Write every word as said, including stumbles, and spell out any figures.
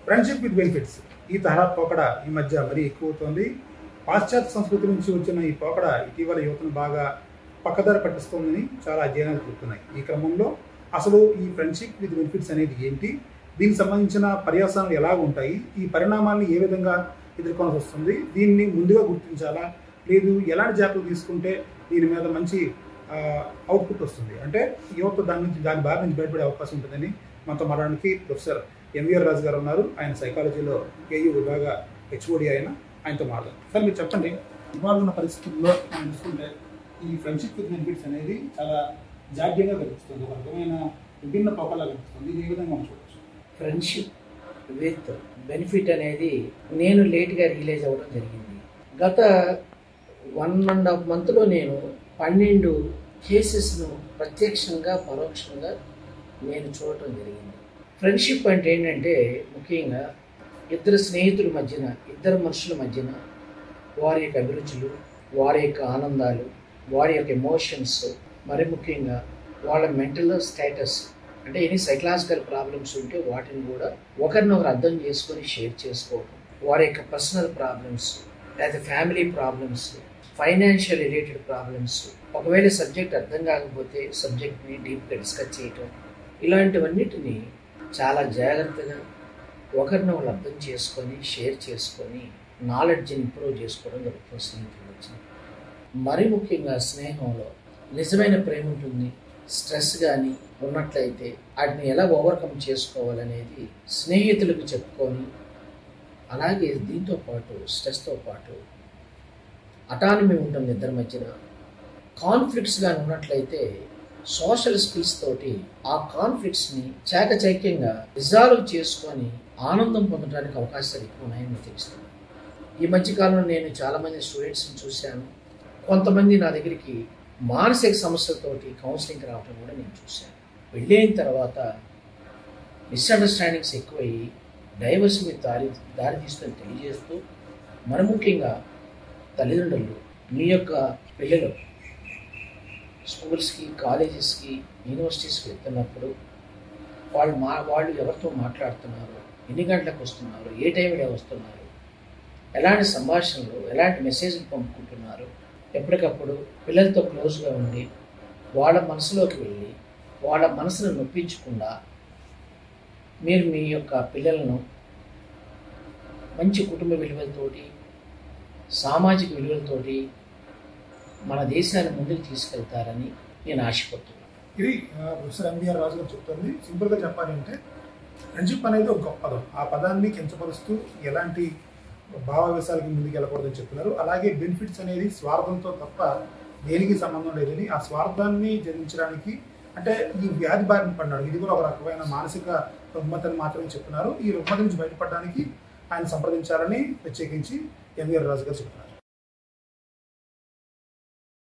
Friendship with benefits ఈ తరహా పోకడ ఈ మధ్య మరీ ఎక్కువ అవుతుంది. పాశ్చాత్య సంస్కృతి నుంచి వచ్చిన ఈ పోకడ ఇటీవల యువతను బాగా పక్కదారి పట్టిస్తోందని చాలా అధ్యయనాలు చెబుతున్నాయి. ఈ క్రమంలో అసలు ఈ ఫ్రెండ్షిప్ విత్ బెనిఫిట్స్ అనేది ఏంటి, దీనికి సంబంధించిన పర్యావసనాలు ఎలా ఉంటాయి, ఈ పరిణామాలను ఏ విధంగా ఎదుర్కోవాల్సి వస్తుంది, దీన్ని ముందుగా గుర్తించాలా లేదు ఎలాంటి జాగ్రత్తలు తీసుకుంటే దీని మీద మంచి అవుట్పుట్ వస్తుంది అంటే యువత దాని నుంచి దాని బారి నుంచి బయటపడే అవకాశం ఉంటుందని మనతో మాట్లాడడానికి ప్రొఫెసర్ ఎంవీఆర్ రాజు గారు ఉన్నారు. ఆయన సైకాలజీలో కేయూ విభాగ హెచ్ఓడి ఆయన ఆయనతో మాట్లాడారు. సార్ మీరు చెప్పండి, ఇవాళ ఉన్న పరిస్థితుల్లో మనం చూసుకుంటే ఈ ఫ్రెండ్షిప్ విత్ బెనిఫిట్స్ అనేది చాలా జాడ్యంగా కనిపిస్తుంది, ఒక రకమైన విభిన్న పోకల్లా కనిపిస్తుంది. ఇది ఏ విధంగా మనం చూడవచ్చు? ఫ్రెండ్షిప్ విత్ బెనిఫిట్ అనేది నేను లేట్గా రియలైజ్ అవ్వడం జరిగింది. గత వన్ అండ్ హాఫ్ మంత్లో నేను పన్నెండు కేసెస్ను ప్రత్యక్షంగా పరోక్షంగా నేను చూడటం జరిగింది. ఫ్రెండ్షిప్ అంటే ఏంటంటే ముఖ్యంగా ఇద్దరు స్నేహితుల మధ్యన, ఇద్దరు మనుషుల మధ్యన వారి యొక్క అభిరుచులు, వారి యొక్క ఆనందాలు, వారి యొక్క ఎమోషన్స్, మరి ముఖ్యంగా వాళ్ళ మెంటల్ స్టేటస్ అంటే ఎనీ సైకలాజికల్ ప్రాబ్లమ్స్ ఉంటే వాటిని కూడా ఒకరినొకరు అర్థం చేసుకొని షేర్ చేసుకోవడం, వారి యొక్క పర్సనల్ ప్రాబ్లమ్స్ లేదా family problems, financial related problems, ఒకవేళ సబ్జెక్ట్ అర్థం కాకపోతే సబ్జెక్ట్ని డీప్గా డిస్కస్ చేయటం, ఇలాంటివన్నిటిని చాలా జాగ్రత్తగా ఒకరినొకరు అర్థం చేసుకొని షేర్ చేసుకొని నాలెడ్జ్ని ఇంప్రూవ్ చేసుకోవడం జరుగుతుంది స్నేహితులు వచ్చిన. మరి ముఖ్యంగా స్నేహంలో నిజమైన ప్రేమ ఉంటుంది. స్ట్రెస్ కానీ ఉన్నట్లయితే వాటిని ఎలా ఓవర్కమ్ చేసుకోవాలనేది స్నేహితులకు చెప్పుకొని, అలాగే దీంతో పాటు స్ట్రెస్తో పాటు అటానమీ ఉంటుంది ఇద్దరి మధ్యన. కాన్ఫ్లిక్ట్స్ కానీ ఉన్నట్లయితే సోషల్ స్కిల్స్ తోటి ఆ కాన్ఫ్లిక్ట్స్ని చాకచక్యంగా రిజాల్వ్ చేసుకొని ఆనందం పొందడానికి అవకాశాలు ఎక్కువ ఉన్నాయని తెలుస్తుంది. ఈ మధ్యకాలంలో నేను చాలామంది స్టూడెంట్స్ని చూశాను. కొంతమంది నా దగ్గరికి మానసిక సమస్యలతోటి కౌన్సిలింగ్కి రావడం కూడా నేను చూశాను. వెళ్ళిన తర్వాత మిస్అండర్స్టాండింగ్స్ ఎక్కువయ్యి డైవర్స్ మీద దారి దారి తీస్తుందని తెలియజేస్తూ, మరి ముఖ్యంగా తల్లిదండ్రులు మీ యొక్క పిల్లలు స్కూల్స్కి, కాలేజెస్కి, యూనివర్సిటీస్కి వెళ్తున్నప్పుడు వాళ్ళు మా వాళ్ళు ఎవరితో మాట్లాడుతున్నారు, ఎన్ని గంటలకు వస్తున్నారు, ఏ టైంలో వస్తున్నారు, ఎలాంటి సంభాషణలు, ఎలాంటి మెసేజ్లు పంపుకుంటున్నారు, ఎప్పటికప్పుడు పిల్లలతో క్లోజ్గా ఉండి వాళ్ళ మనసులోకి వెళ్ళి వాళ్ళ మనసును నొప్పించకుండా మీరు మీ యొక్క పిల్లలను మంచి కుటుంబ విలువలతోటి, సామాజిక విలువలతోటి మన దేశాన్ని ముందుకు తీసుకెళ్తారని నేను ఆశపడుతున్నాను. ఇది ప్రొఫెసర్ ఎంవీఆర్ రాజు గారు చెప్తుంది. సింపుల్గా చెప్పాలంటే ఫ్రెండ్షిప్ అనేది ఒక గొప్ప పదం. ఆ పదాన్ని కించపరుస్తూ ఎలాంటి భావావేశాలకి ముందుకు వెళ్ళకూడదని చెప్తున్నారు. అలాగే బెనిఫిట్స్ అనేది స్వార్థంతో తప్ప దేనికి సంబంధం లేదని, ఆ స్వార్థాన్ని జరించడానికి అంటే ఈ వ్యాధి బారిన పడినాడు, ఇది కూడా ఒక రకమైన మానసిక రుగ్మతని మాత్రమే చెప్తున్నారు. ఈ రుగ్మత నుంచి బయటపడడానికి ఆయన సంప్రదించాలని ప్రత్యేకించి ఎంవీఆర్ రాజు గారు చెప్తున్నారు.